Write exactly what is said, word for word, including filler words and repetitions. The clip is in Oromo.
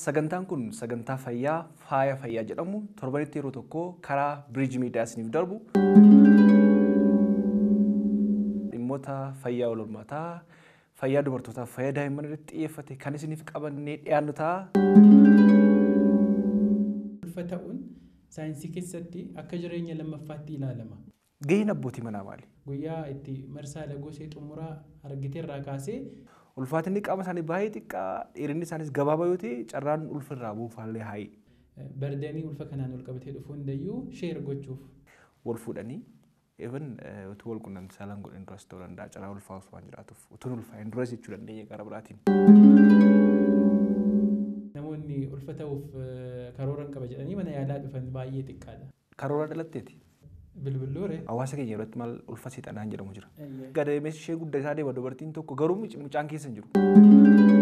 sagantaan kun sagantaa fayyaa faaya fayyaa jedhamu torbanitti yeroo tokko karaa Bridge Media isiniif darbu dhimmoota fayyaa wal hormaataa fayyaa dubartootaaf fayyaa daa'imman irratti xiyyeeffate kan isiniif qabannee dhiyaannu ta'a. Ulfa ta'uun saayinsii keessatti akka jireenya lammaffaatti ilaalama. Gaheen abbootii manaa maali? Guyyaa itti marsaa lagosee xumuraa argiteerraa kaasee ulfaatinni qaama isaanii baay'ee xiqqaa dheerinni isaaniis gabaabaa yoo ta'e carraan ulfa irraa buufaallee haayii. Bardanii ulfa kanaan ol qabatee dhufuu hundayyuu sheer gochuuf wal fuudhanii even utuu wal qunnamtii saalaan godhan duras ta'uu danda'a carraa ulfaa osoo waan jiraatuuf utuun ulfaa'een duras jechuu dandeenya gara biraatiin. Namoonni ulfa ta'uuf karoora qaba jedhanii mana yaalaa dhufan baay'ee xiqqaadha. Karoora dhalatteeti. Bilbiloore. Hawaasa keenya irratti maal ulfa seexanaan jedhamu jira. Gadameessi ishee guddaa isaa deema dubartiin tokko garuu mucaan keessa hin jiru.